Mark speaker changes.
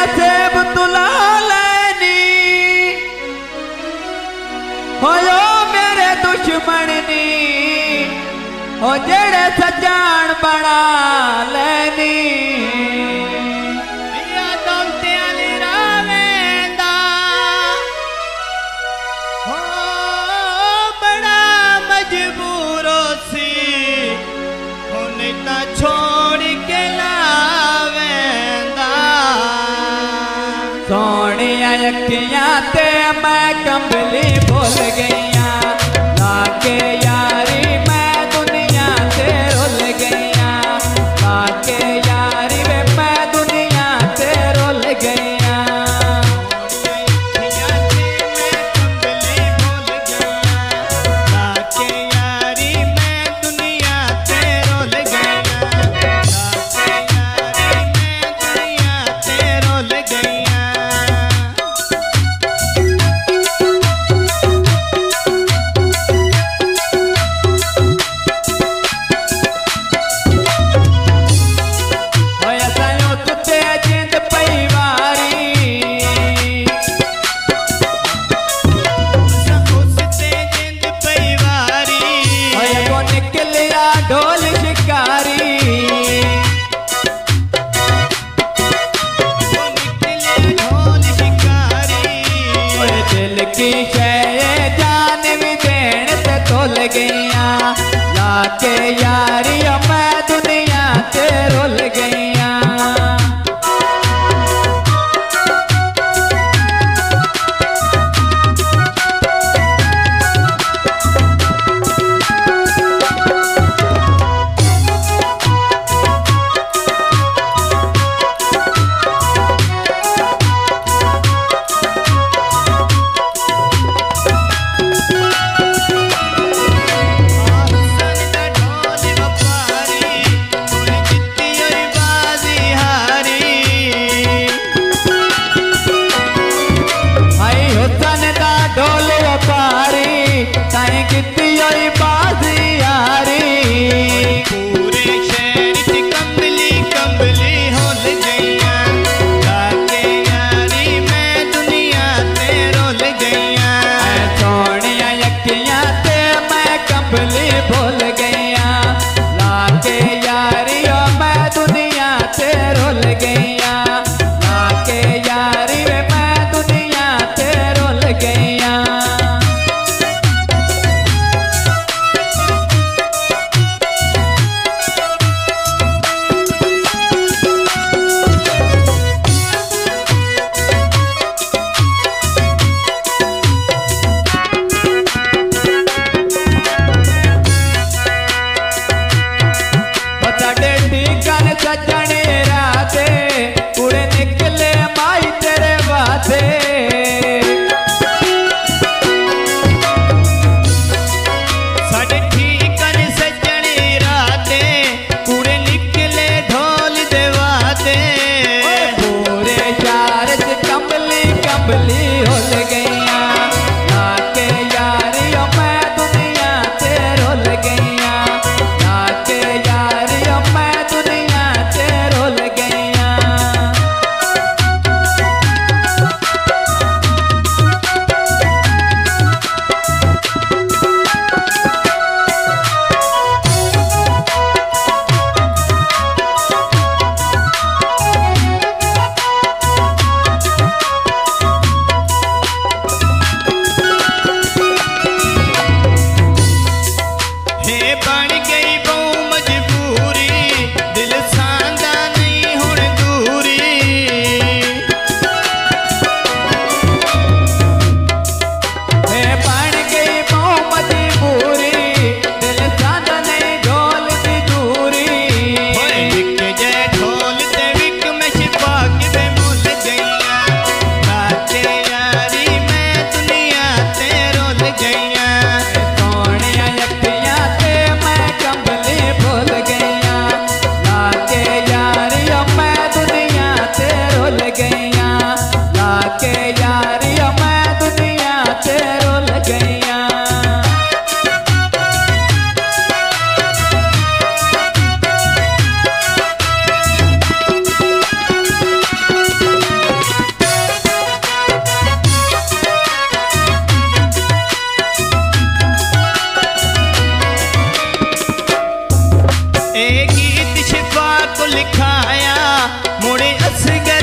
Speaker 1: सेब तुला लेनी होयो मेरे दुश्मन नी हो जेड़े सजान बना लेनी
Speaker 2: या दौलते अली रावेंदा हो बड़ा मजबूरो सी होने ता छोड़ के लावेंदा
Speaker 1: सोनिया अखियां ते मैं कंबली भूल गईया लाके यारी मैं दुनिया से रुल गईया लाके यारी वे मैं दुनिया से रुल गईया ढोल शिकारी
Speaker 2: ढोल शिकारी
Speaker 1: दिल की शय जान भी देन से तोल गईया लाके यारी मैं दुनिया से रुल गईया ढोल व्यापारी ताई किती आई बाजी यारी
Speaker 2: पूरे शहर च कंबली कंबली होल गईया लाके यारी मैं दुनिया ते रोल गईया
Speaker 1: सोनिया अखियां ते मैं कंबली भूल गईया लाके यारी मैं दुनिया से रुल गईया लाके यारी मैं दुनिया से रुल गईया सजने राते कुड़े निकले माई तेरे वास्ते
Speaker 2: साढ़े ठीकन सजने राते कुड़े निकले ढोल दे वाते
Speaker 1: पूरे शहर च कंबली कंबली होल गईया लाके यारी मैं दुनिया से रुल गईया लाके यारी मैं दुनिया से रुल गईया
Speaker 2: हे बन गई बहु मजबूरी दिल सांदा नहीं हुण दूरी
Speaker 1: बन गई बहु मजबूरी दिल सांद नहीं ढोल की दूरी
Speaker 2: विक जय ढोल ते विक में छिपा के मुल गईया लाके यारी मैं दुनिया ते रोल गईया
Speaker 1: सोनिया अखियां ते मैं कंबली भूल
Speaker 2: को लिखाया मुड़े अस